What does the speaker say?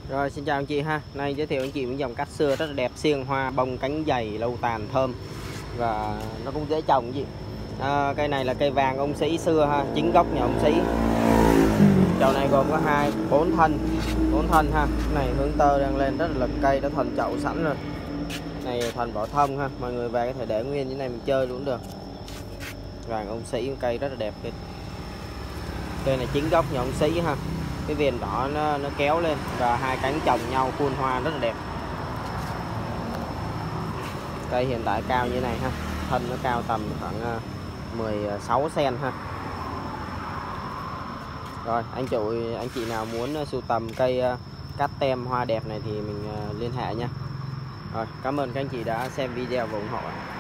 Rồi xin chào anh chị ha. Nay giới thiệu anh chị một dòng cát xưa rất là đẹp, xiên hoa, bông cánh dày, lâu tàn, thơm và nó cũng dễ trồng anh chị. Cây này là cây vàng ông Sĩ xưa ha, chính gốc nhà ông Sĩ. Chậu này gồm có 4 thân ha. Cái này hướng tơ đang lên rất là lực, cây đã thuần chậu sẵn rồi. Này thuần vỏ thông ha, mọi người về có thể để nguyên như này mình chơi luôn được. Vàng ông Sĩ, cây rất là đẹp. Cây này chính gốc nhà ông Sĩ ha. Cái viền đỏ nó kéo lên và hai cánh chồng nhau khuôn hoa rất là đẹp. Cây hiện tại cao như này ha, thân nó cao tầm khoảng 16 cm ha. Rồi anh chị nào muốn sưu tầm cây cát tem hoa đẹp này thì mình liên hệ nha. Rồi cảm ơn các anh chị đã xem video và ủng hộ.